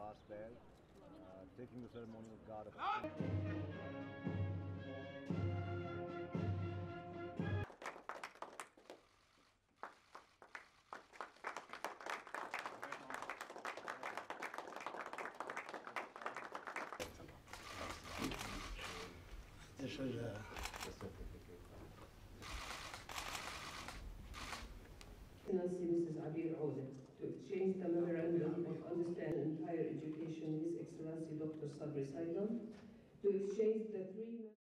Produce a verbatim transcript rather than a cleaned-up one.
vast bell, uh, taking the ceremonial guard of Excellency Missus Abir Aude, to exchange the Memorandum of Understanding in Higher Education, His Excellency Doctor Sabri Saidam, to exchange the three